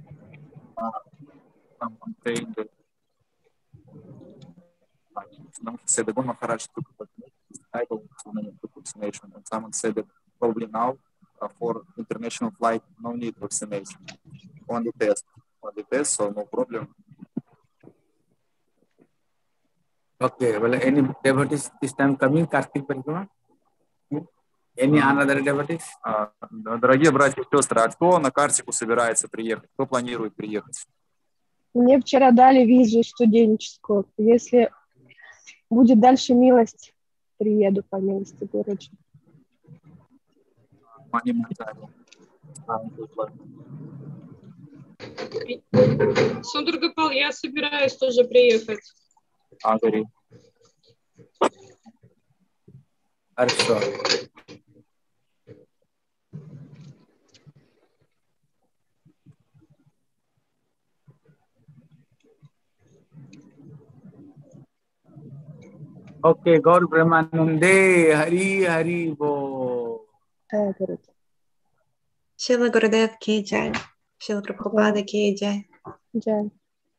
Said the Maharaj took vaccination, and someone said that probably now for international flight no need vaccination, only test, so no problem. Okay, well, any devotees this time coming, Kartik Parikrama? Any another devotees? Дорогие братья и сестры, а кто на Картику собирается приехать? Кто планирует приехать? Мне вчера дали визу студенческую. Если будет дальше милость, приеду по милости Гурджи. Сундургапал, я собираюсь тоже приехать. Говори. Хорошо. Okay, Gaur Brahmanande, Hari Hari Bo. Шила Гурудев ки джай. Шила Прабхупада ки джай. Джай.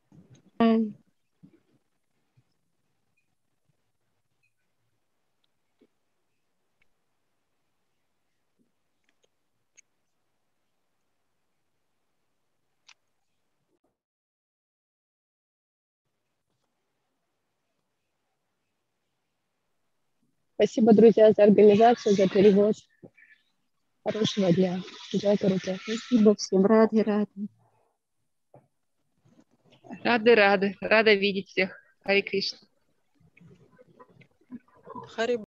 Спасибо, друзья, за организацию, за перевод. Хорошего дня. Джай Гурудев. Спасибо всем. Рады. Рада видеть всех. Хари Кришна. Хари